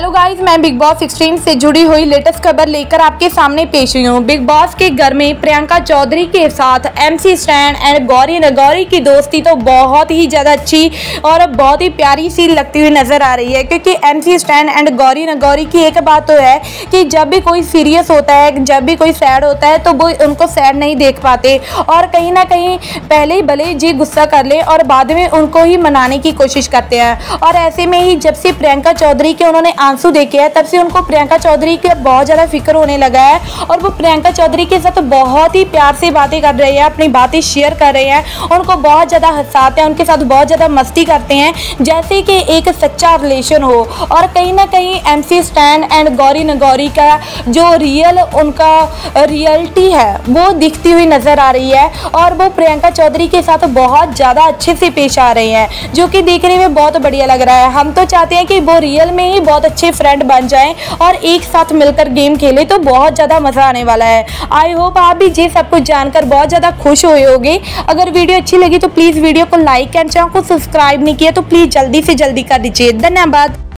Hello guys, मैं big boss 16 से जुड़ी हुई लेटेस्ट खबर लेकर आपके सामने पेश हुई हूँ। बिग बॉस के घर में प्रियंका चौधरी के साथ MC Stan and Gori Nagori की दोस्ती तो बहुत ही ज़्यादा अच्छी और बहुत ही प्यारी सी लगती हुई नज़र आ रही है, क्योंकि MC Stan and Gori Nagori की एक बात तो है कि जब भी कोई सीरियस होता है, जब भी कोई सैड होता है तो वो उनको सैड नहीं देख पाते और कहीं ना कहीं पहले ही भले जी गुस्सा कर ले और बाद में उनको ही मनाने की कोशिश करते हैं। और ऐसे में ही जब से प्रियंका चौधरी के उन्होंने आंसू देखे हैं, तब से उनको प्रियंका चौधरी के बहुत ज़्यादा फिक्र होने लगा है और वो प्रियंका चौधरी के साथ बहुत ही प्यार से बातें कर रहे हैं, अपनी बातें शेयर कर रहे हैं, उनको बहुत ज़्यादा हंसाते हैं, उनके साथ बहुत ज़्यादा मस्ती करते हैं, जैसे कि एक सच्चा रिलेशन हो। और कहीं ना कहीं MC Stan and Gori Nagori का जो उनका रियलिटी है वो दिखती हुई नज़र आ रही है और वो प्रियंका चौधरी के साथ बहुत ज़्यादा अच्छे से पेश आ रहे हैं, जो कि देखने में बहुत बढ़िया लग रहा है। हम तो चाहते हैं कि वो रियल में ही बहुत अच्छे फ्रेंड बन जाएं और एक साथ मिलकर गेम खेले तो बहुत ज़्यादा मज़ा आने वाला है। आई होप आप भी ये सब कुछ जानकर बहुत ज़्यादा खुश हुए होंगे। अगर वीडियो अच्छी लगी तो प्लीज़ वीडियो को लाइक एंड चैनल को सब्सक्राइब नहीं किया तो प्लीज़ जल्दी से जल्दी कर दीजिए। धन्यवाद।